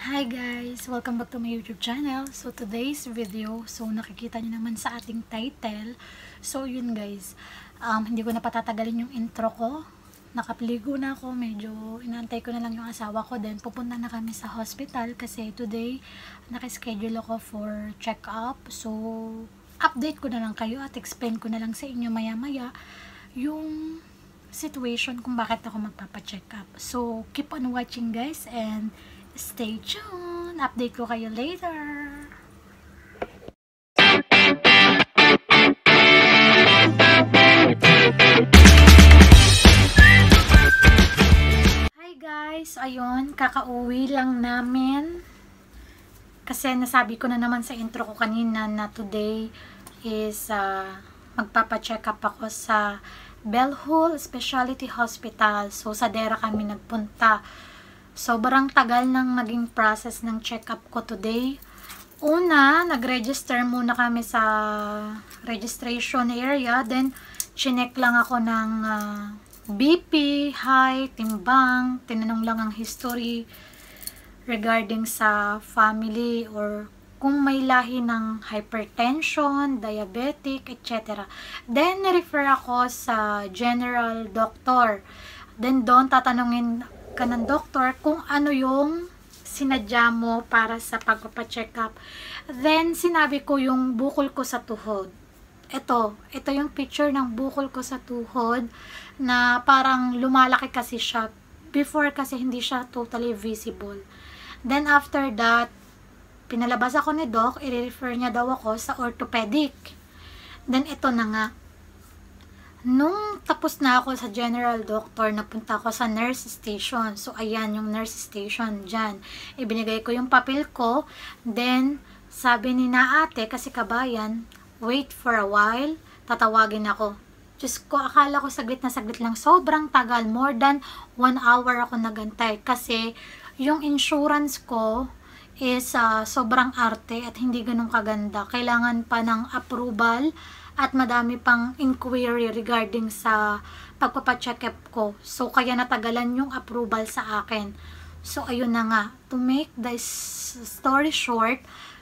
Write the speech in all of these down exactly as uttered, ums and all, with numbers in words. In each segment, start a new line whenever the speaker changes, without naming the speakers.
Hi guys! Welcome back to my YouTube channel. So today's video, so nakikita nyo naman sa ating title. So yun guys, um, hindi ko na patatagalin yung intro ko. Nakapiligo na ako, medyo inaantay ko na lang yung asawa ko. Then pupunta na kami sa hospital kasi today nakaschedule ako for check-up. So update ko na lang kayo at explain ko na lang sa inyo maya maya yung situation kung bakit ako magpapacheck up. So keep on watching guys and stay tuned. Update ko kayo later. Hi guys, ayun, kakauwi lang namin. Kasi nasabi ko na naman sa intro ko kanina na today is uh, magpapacheck up ako sa Bellhul Specialty Hospital. So sa Dera kami nagpunta. Sobrang tagal ng naging process ng check-up ko today. Una, nag-register muna kami sa registration area. Then, chinek lang ako ng uh, B P, height, timbang. Tinanong lang ang history regarding sa family or kung may lahi ng hypertension, diabetic, et cetera. Then, refer ako sa general doctor. Then, doon tatanungin ka ng doktor kung ano yung sinadya mo para sa pagpapacheck up. Then, sinabi ko yung bukol ko sa tuhod. Ito, ito yung picture ng bukol ko sa tuhod na parang lumalaki kasi siya. Before kasi hindi siya totally visible. Then, after that, pinalabas ako ni Doc, i-refer niya daw ako sa orthopedic. Then, ito na nga. Nung tapos na ako sa general doctor, napunta ako sa nurse station. So, ayan yung nurse station dyan. Ibinigay ko yung papel ko. Then, sabi ni na ate, kasi kabayan, wait for a while, tatawagin ako. Diyos ko, akala ko saglit na saglit lang. Sobrang tagal. More than one hour ako nagantay. Kasi, yung insurance ko is uh, sobrang arte at hindi ganun kaganda. Kailangan pa ng approval at madami pang inquiry regarding sa pagpapacheck up ko. So, kaya natagalan yung approval sa akin. So, ayun na nga. To make the story short,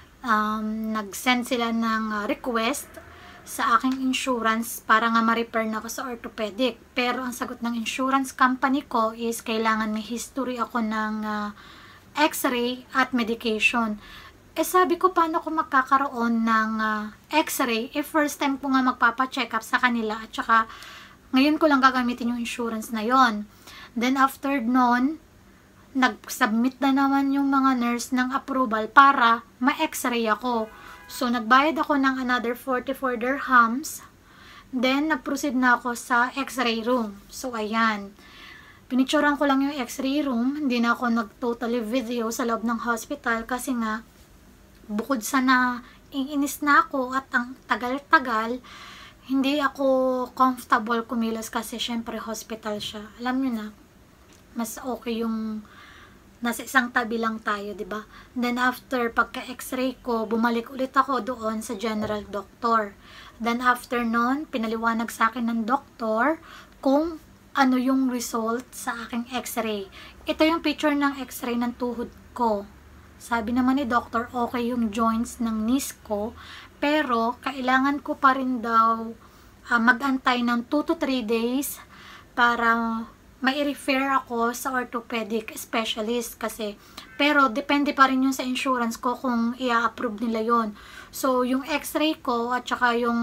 um, nag-send sila ng uh, request sa aking insurance para nga ma-repair na ako sa orthopedic. Pero, ang sagot ng insurance company ko is kailangan may history ako ng uh, x-ray at medication. Eh sabi ko, paano ko magkakaroon ng uh, x-ray if first time ko nga magpapacheck up sa kanila at saka ngayon ko lang gagamitin yung insurance na yon. Then after nun, nag-submit na naman yung mga nurse ng approval para ma-x-ray ako. So nagbayad ako ng another forty-four dirhams. Then nag-proceed na ako sa x-ray room. So ayan. Pinicturean ko lang yung x-ray room. Hindi na ako nag-totally video sa loob ng hospital kasi nga bukod sa na iinis na ako at ang tagal-tagal, hindi ako comfortable kumilos kasi syempre hospital siya. Alam nyo na, mas okay yung nasa isang tabi lang tayo, di ba? Then after pagka-x-ray ko, bumalik ulit ako doon sa general doctor. Then after nun, pinaliwanag sa akin ng doktor kung ano yung result sa aking x-ray. Ito yung picture ng x-ray ng tuhod ko. Sabi naman ni doctor, okay yung joints ng knees ko, pero kailangan ko pa rin daw uh, mag-antay ng two to three days para mai-refer ako sa orthopedic specialist kasi. Pero depende pa rin yun sa insurance ko kung i-approve nila yon. So, yung x-ray ko at saka yung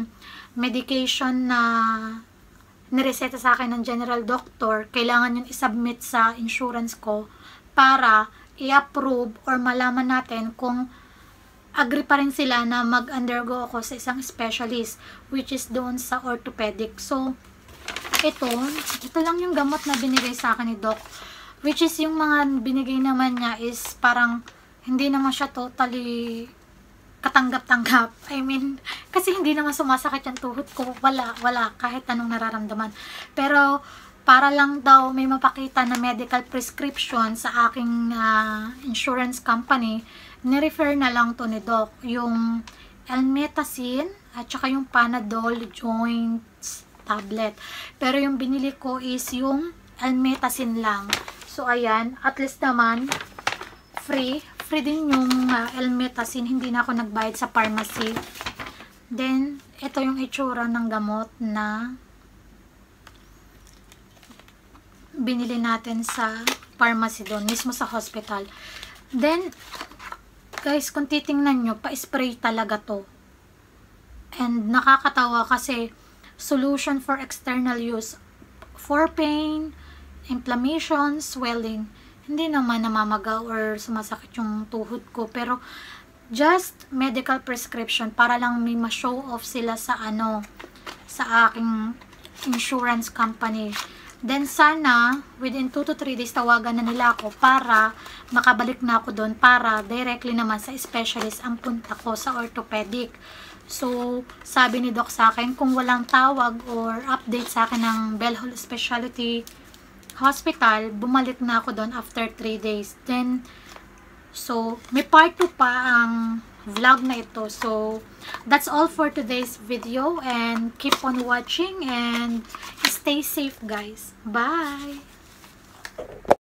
medication na nireseta sa akin ng general doctor, kailangan yun isubmit sa insurance ko para i-approve or malaman natin kung agree pa rin sila na mag-undergo ako sa isang specialist which is doon sa orthopedic. So, ito, ito lang yung gamot na binigay sa akin ni Doc, which is yung mga binigay naman niya is parang hindi naman siya totally katanggap-tanggap. I mean, kasi hindi naman sumasakit yung tuhod ko. Wala, wala, kahit anong nararamdaman. Pero, para lang daw may mapakita na medical prescription sa aking uh, insurance company, nirefer na lang to ni Doc. Yung Elmetacin at saka yung Panadol joints tablet. Pero yung binili ko is yung Elmetacin lang. So, ayan. At least naman, free. Free din yung uh, Elmetacin. Hindi na ako nagbayad sa pharmacy. Then, ito yung itsura ng gamot na binili natin sa pharmacy doon, mismo sa hospital. Then, guys, kung titingnan nyo, pa-spray talaga to. And nakakatawa kasi solution for external use for pain, inflammation, swelling. Hindi naman namamaga or sumasakit yung tuhod ko, pero just medical prescription para lang may ma-show off sila sa ano, sa aking insurance company. Then sana within two to three days tawagan na nila ako para makabalik na ako doon, para directly naman sa specialist ang punta ko, sa orthopedic. So sabi ni doc sa akin, kung walang tawag or update sa akin ng Bellhol Specialty Hospital, bumalik na ako doon after three days. Then so may part two pa ang vlog na ito. So that's all for today's video, and keep on watching and stay safe, guys. Bye.